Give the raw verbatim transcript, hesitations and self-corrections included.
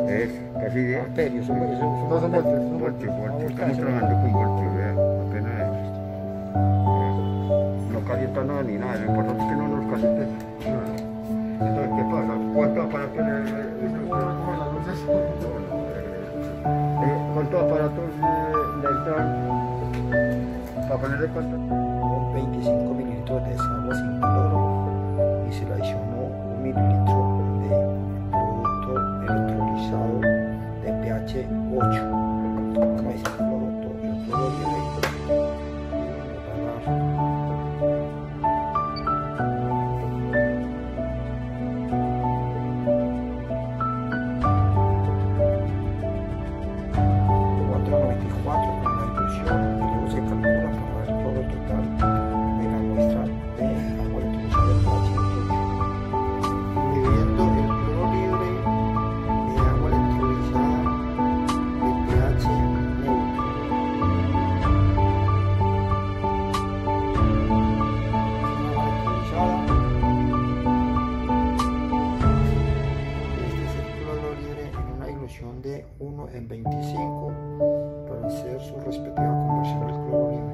voltios. Es, casi diez. Amperios, son, son, son No son voltios, son Voltios, Ah, voltios. voltaje. Estamos trabajando con voltios, vea, apenas es. No calienta nada ni nada, lo importante es que no nos caliente nada. Entonces, ¿qué pasa? ¿Cuánto aparato le... Como las luces. Eh, ¿Cuántos aparatos eh, le entran para ponerle cuánto? veinticinco mililitros de desagüe sin cloro y se le adicionó un mililitro de producto electrolizado de pH ocho. Vamos a decir cloro, el cloro libre. cuatro noventa y cuatro con la dilución y luego se calcula para ver todo el total de la muestra de agua electrolizada de pH ocho. Dividiendo el cloro libre de agua electrolizada de pH neutro. Agua electrolizada. Este es el cloro libre en una dilución de uno en veinticinco para hacer su respectiva conversión al cloro libre.